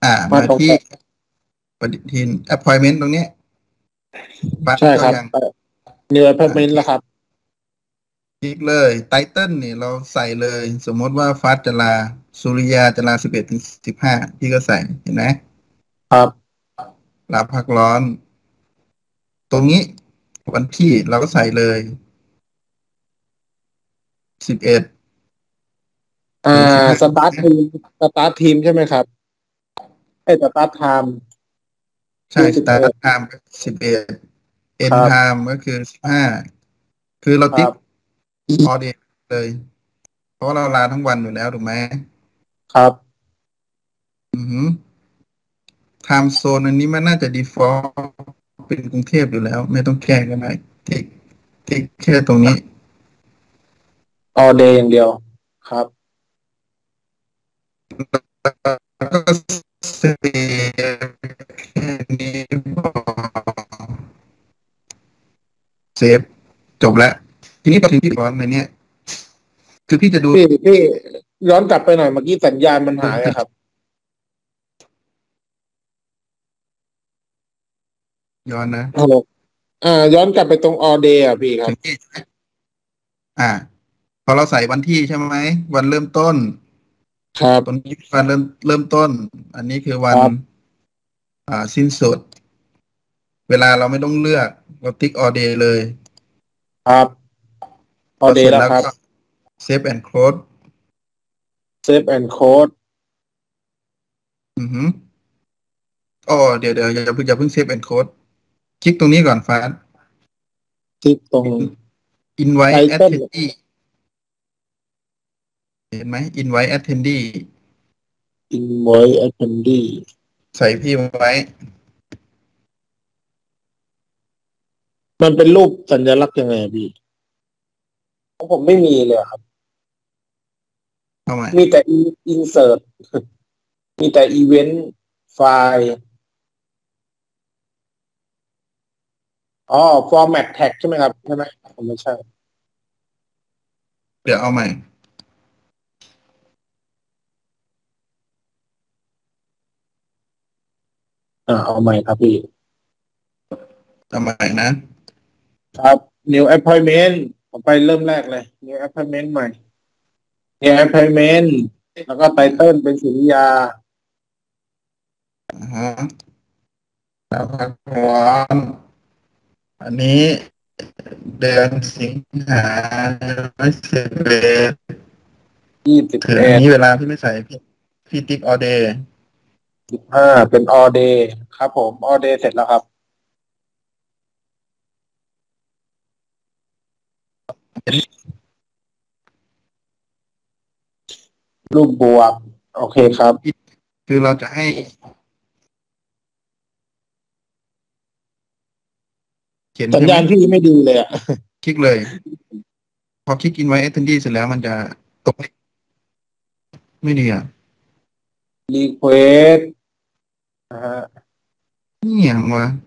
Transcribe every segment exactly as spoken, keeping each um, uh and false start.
อ่ามามาที่ตรงกับปฏิทิน appointment ตรงเนี้ยบัตรใช่ครับก็ยังนิวแอปอ่าเมนต์แล้วครับคลิกเลยไตเติ้ลเนี่ยเราใส่เลย สมมติว่าฟ้าจะลาสุริยาจะลาสิบเอ็ดถึงสิบห้าพี่ก็ใส่เห็นไหมครับลาพักร้อน ตรงนี้วันที่เราก็ใส่เลยสิบเอ็ดอ่าถึงสิบห้าสตาร์ททีมสตาร์ททีมใช่ไหมครับไอ้สตาร์ทไทม์คืใช่อสิบเอ็ดสตาร์ทไทม์สิบเอ็ดเอ็นไทครับม์ก็คือสิบห้าคือเราติ๊กครับออเดย์เลยเพราะว่าเราลาทั้งวันอยู่แล้วถูกไหมครับอือหือไทม์โซนอันนี้มันน่าจะ default เป็นกรุงเทพอยู่แล้วไม่ต้องแก้ก็ได้ติ๊กติ๊กแค่ตรงนี้ออเดย์อย่างเดียวครับแล้วก็เซฟแค่นี้พอเซฟจบแล้วทีนี้พอถึงที่ร้อนในเนี้ยคือพี่จะดูพี่พี่ย้อนกลับไปหน่อยเมื่อกี้สัญญาณมันหายอะครับย้อนนะฮัลโหลอ่าย้อนกลับไปตรงออเดย์อ่ะพี่ครับถึงที่อ่าพอเราใส่วันที่ใช่ไหมวันเริ่มต้นครับตอนนี้วันเริ่มเริ่มต้นอันนี้คือวันครับอ่าสิ้นสุดเวลาเราไม่ต้องเลือกเราติ๊กออเดย์เลยครับออพอเดย์แล้วครับเสร็จแล้วก็เซฟแอนด์โค้ดเซฟแอนด์โค้ดอือหืออ๋อเดี๋ยวเดี๋ยวอย่าเพิ่งอย่าเพิ่งเซฟแอนด์โค้ดคลิกตรงนี้ก่อนฟ้าที่ตรงไต invite เติ้ล attendee เห็นไหม invite attendee อินไวท์แอทเทนดี้ใส่พี่ไว้มันเป็นรูปสัญลักษณ์ยังไงอะพี่ของผมไม่มีเลยครับเข้ามามีแต่อินเสิร์ตมีแต่อีเวนต์ไฟล์อ๋อ format tag ใช่ไหมครับใช่ไหมผมไม่ใช่เดี๋ยวเอาใหม่อ่าเอาใหม่ครับพี่เอาใหม่นะครับ new appointment ผมไปเริ่มแรกเลย new appointment ใหม่ new appointment แล้วก็ไตเติ้ลเป็นสุริยาอ่าฮะแล้วพักร้อนอันนี้เดือนสิงหาไม่เสร็จเลยยี่สิบคืออันเอ็ดนี้เวลาพี่ไม่ใส่พี่พี่ติ๊กออเดย์สิบห้าเป็น all day ครับผม all day เสร็จแล้วครับรูปบวกโอเคครับคือเราจะให้เขียนสัญใช่ไหมญาณพี่ไม่ดีเลยอ่ะคลิกเลยพอคลิก invite attendee เสร็จแล้วมันจะตกไม่ดีอ่ะ request นะฮะนี่อย่างวะ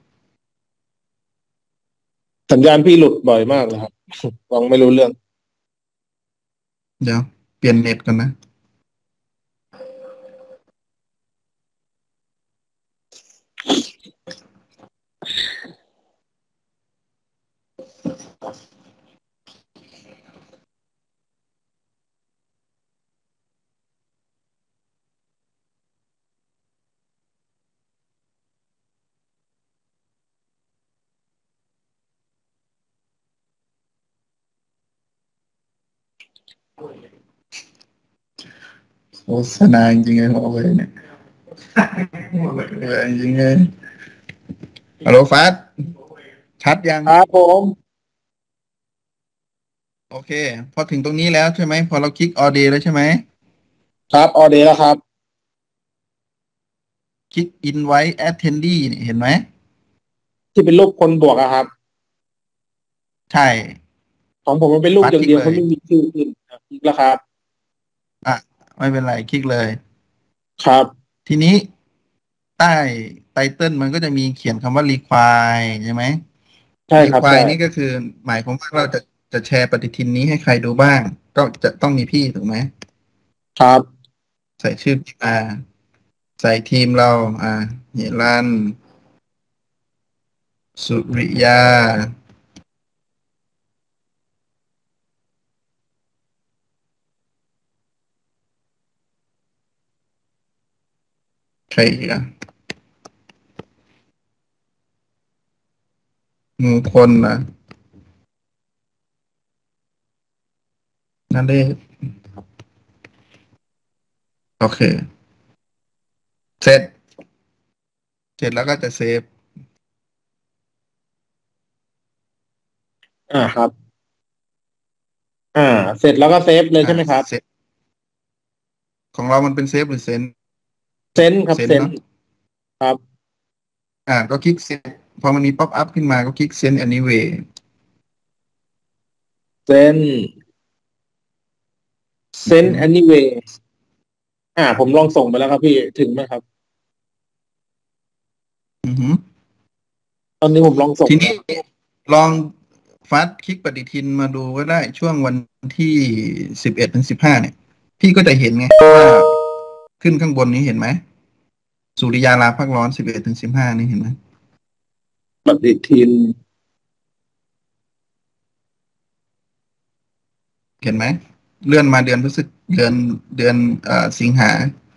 สัญญาณพี่หลุดบ่อยมากเลยครับฟังไม่รู้เรื่องเดี๋ยวเปลี่ยนเน็ตกันนะโฆษณาจริงๆไงหัวเว่ยเนี่ยหัวเว่ยจริงไงฮัลโหลฟัสชัดยังครับผมโอเคพอถึงตรงนี้แล้วใช่ไหมพอเราคลิก all day แล้วใช่ไหมครับ all day แล้วครับคลิก invite attendee เนี่ยเห็นไหมที่เป็นรูปคนบวกอะครับใช่ของผมมันเป็นรูปฟัสอย่างเดียวคลิกเลยเขาไม่มีชื่ออื่นครับอีกแล้วครับอ่ะไม่เป็นไรคลิกเลยครับทีนี้ใต้ไตเติ้ลมันก็จะมีเขียนคำว่า require ใช่ไหมใช่ครับใช่ require นี่ก็คือหมายความว่าเราจะจะแชร์ปฏิทินนี้ให้ใครดูบ้างก็จะต้องมีพี่ถูกไหมครับใส่ชื่อพี่มาใส่ทีมเรา อ่าเฮรันสุริยาใครอีกอ่ะมงคลนะนั่นเลยโอเค เสร็จ เสร็จแล้วก็จะเซฟอ่าครับ อ่า เสร็จแล้วก็เซฟเลยอ่าใช่ไหมครับเซฟของเรามันเป็นเซฟหรือเซนเซนครับเซนเซนเนาะครับอ่าก็คลิกเซนพอมันมีป๊อปอัพขึ้นมาก็คลิกเซน anyway เซนเซนอือหือ anyway อ่าผมลองส่งไปแล้วครับพี่ถึงไหมครับอือหือตอนนี้ผมลองส่งทีนี้แล้วลองฟัดคลิกปฏิทินมาดูก็ได้ช่วงวันที่สิบเอ็ดถึงสิบห้าเนี่ย พี่ก็จะเห็นไงว่าขึ้นข้างบนนี้เห็นไหมสุริยาลาพักร้อนสิบเอ็ดถึงสิบห้านี่เห็นไหมปฏิทินเห็นไหมเลื่อนมาเดือนพฤศจิเดือนเดือนเอ่อสิงหา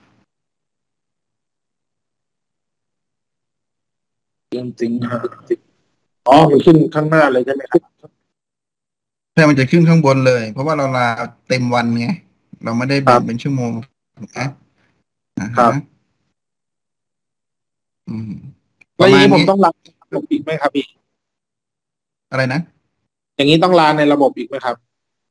เดือนสิงหาอ๋อมันขึ้นข้างหน้าเลยใช่ไหมครับใช่มันจะขึ้นข้างบนเลย เพราะว่าเราลาเต็มวันไง เราไม่ได้ครับแบ่งเป็นชั่วโมงถูกไหมอ่าฮะครับอืมปแล้วอย่างระมาณนี้นี้ผมต้องลาระบบอีกไหมครับพี่อะไรนะอย่างนี้ต้องลาในระบบอีกไหมครับ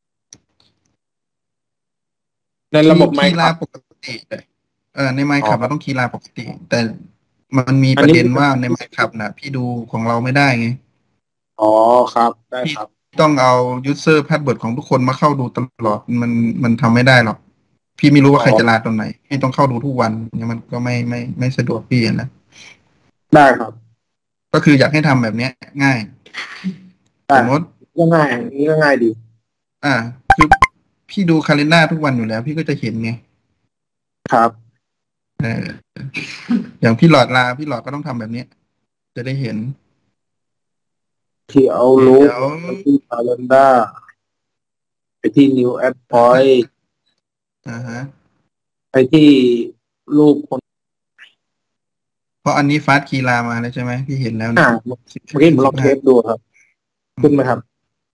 ในคีระบบไมย์คีย์ลาค์ครับปกติเลยเออในไมค์อ๋อขับเราต้องคีย์ลาปกติ แต่มันมีอันนี้ประเด็นว่าในไมค์ขับนะพี่ดูของเราไม่ได้ไงอ๋อครับได้พี่ครับต้องเอา user password ของทุกคนมาเข้าดูตลอด มันมันทำไม่ได้หรอก พี่ไม่รู้อ๋อว่าใครจะลาตอนไหน พี่ต้องเข้าดูทุกวันเนี่ยมันก็ไม่ไม่ไม่สะดวกพี่นะได้ครับก็คืออยากให้ทำแบบเนี้ยง่ายได้สมมติก็ง่ายอย่างนี้ก็ง่ายดีอ่าคือพี่ดูคาล endar ทุกวันอยู่แล้ว พี่ก็จะเห็นไงครับเอออย่างพี่หลอดลาพี่หลอดก็ต้องทำแบบเนี้ยจะได้เห็นที่เอาเลูกดี๋ยวไปที่ calendar ไปที่ new add point อ่าฮะไปที่รูปคนเพราะอันนี้ฟาสคีลามาแล้วใช่ไหมพี่เห็นแล้วอ่าเนี่ยสิบเมื่อกี้ถึงสิบห้าผมลองเทสดูครับขึ้นไหมครับ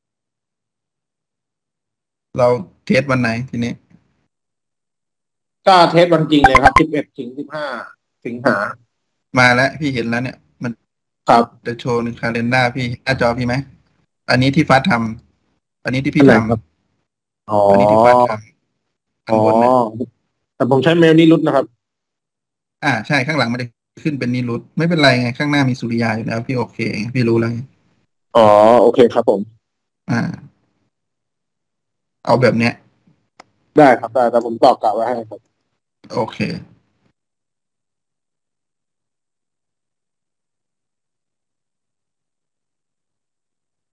เราเทสวันไหนทีนี้ก็เทสวันจริงเลยครับสิบเอ็ดถึงสิบห้าสิงหามาแล้วพี่เห็นแล้วเนี่ยมันครับจะโชว์ในคาล endar พี่หน้าจอพี่ไหมอันนี้ที่ฟาสทำอันนี้ที่อันไหนพี่ทครับอ๋อำอันนี้ที่ฟาสทำอ๋อข้างบนเนี่ยแต่ผมใช้เมลนี้รุดนะครับอ่าใช่ข้างหลังมันจะขึ้นเป็นนิรุตไม่เป็นไรไงข้างหน้ามีสุริยาอยู่แล้วพี่โอเคพี่รู้แล้วไงอ๋อโอเคครับผมอ่าเอาแบบเนี้ยได้ครับได้แต่ผมตอบกลับไว้ให้ครับโอเค